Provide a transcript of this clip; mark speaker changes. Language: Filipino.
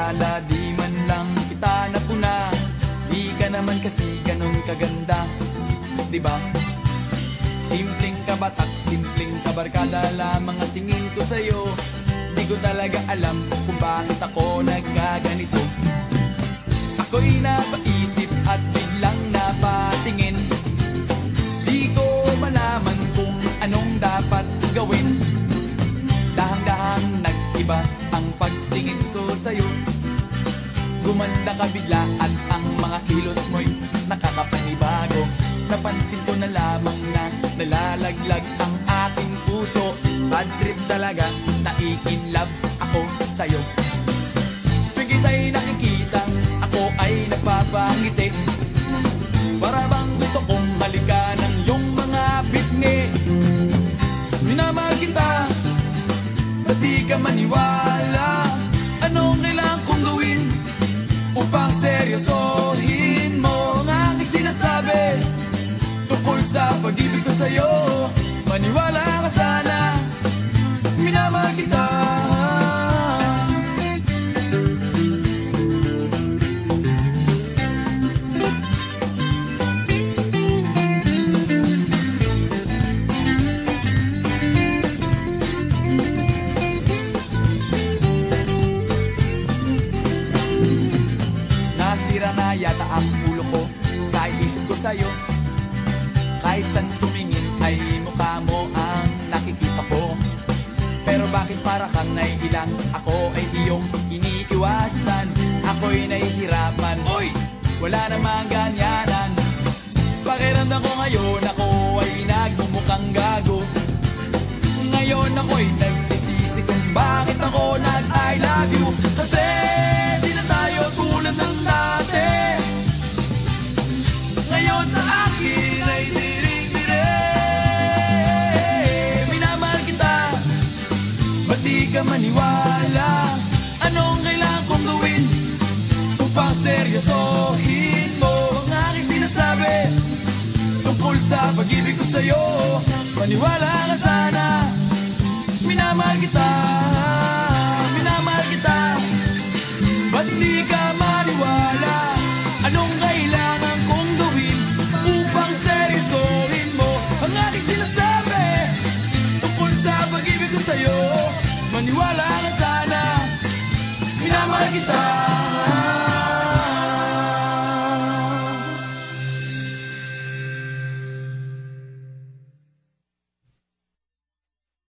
Speaker 1: akala di man lang kita napuna. Di ka naman kasi ganun kaganda, diba? Simpleng kabatak, simpleng kabarkada lamang ang tingin ko sa'yo. Di ko talaga alam kung bakit ako nagkaganito. Ako'y napaisip at biglang napatingin. Di ko malaman kung anong dapat gawin. Dahang-dahang nag-iba ang pagtingin ko sa'yo. Gumanda ka bigla at ang mga kilos mo'y nakakapanibago. Napansin ko na lamang na nalalaglag ang aking puso. Bad trip talaga, naiinlove ako sa'yo. Tuwing kita'y nakikita, ako ay napapangiti. Para bang gusto kong halikan ng iyong mga pisngi. Minamahal kita, ba't di ka maniwala? Anong kailangan kong gawin upang seryosohin mo ang aking sinasabi tungkol sa pag-ibig ko sa'yo? Maniwala ka sana, minamahal kita. Nasira na yata ang ulo ko, kahit isip ko sa'yo. Kahit saan tumingin ay mukha mo ang nakikita ko. Pero bakit para kang naiilang? Ako ay iyong iniiwasan. Ako'y nahihirapan, uy! Wala namang ganyanan. Pakiramdam ko ngayon, ako ay nagmumukhang gago. Ngayon ako'y nagsisisi kung bakit ako nag-I love you. Kasi di na tayo tulad ng dati. Ngayon sa akin ay diring-dire. Minamahal kita, ba't di ka maniwala? Anong kailangan kong gawin upang seryosohin mo ang aking sinasabi tungkol sa pag-ibig ko sa'yo? Maniwala ka sana, minamahal kita, minamahal kita. Ba't di ka maniwala? Anong kailangan kong gawin upang seryosohin mo ang aking sinasabi tungkol sa pag-ibig ko sa'yo? Maniwala ka sana, minamahal kita.